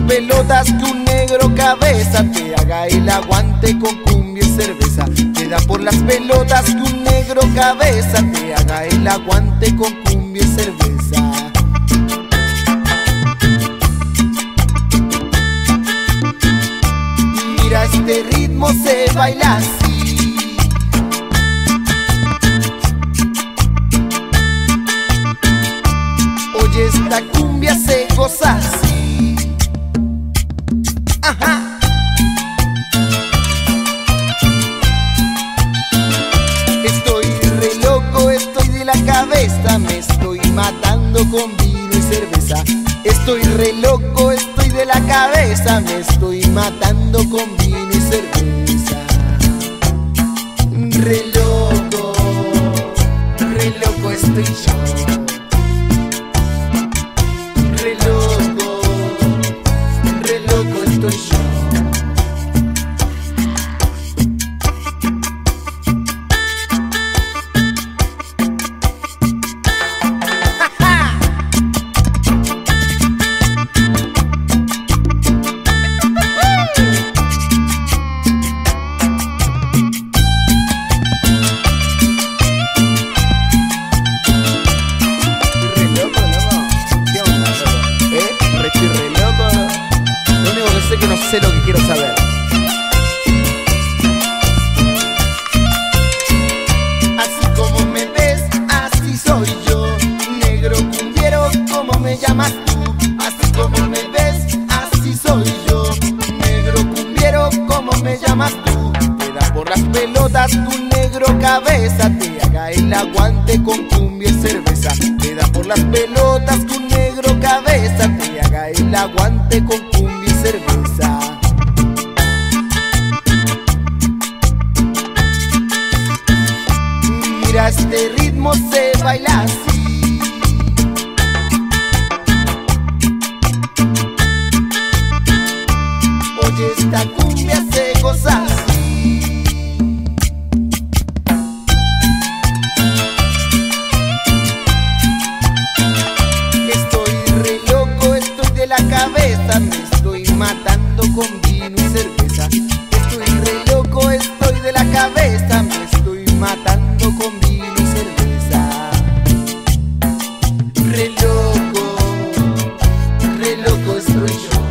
pelotas que un negro cabeza te haga el aguante con cumbia y cerveza. Te da por las pelotas que un negro cabeza te haga el aguante con cumbia y cerveza. Mira, este ritmo se baila así. Oye, esta cumbia se goza así. Ajá. Estoy re loco, estoy de la cabeza, me estoy matando con vino y cerveza. Estoy re loco, estoy de la cabeza, me estoy matando con vino y cerveza. Re loco estoy yo. Re loco estoy yo. Que no sé lo que quiero saber. Así como me ves, así soy yo. Negro cumbiero, ¿cómo me llamas tú? Así como me ves, así soy yo. Negro cumbiero, ¿cómo me llamas tú? Te da por las pelotas tu negro cabeza te haga el aguante con cumbia y cerveza. Te da por las pelotas tu negro cabeza te haga el aguante con cumbia y cerveza. Mira, este ritmo se baila así. Oye, esta cumbia se goza así. Estoy re loco, estoy de la cabeza, me estoy matando con vino y cerveza. Estoy re loco, estoy de la cabeza, me estoy matando con vino y cerveza. Re loco estoy yo.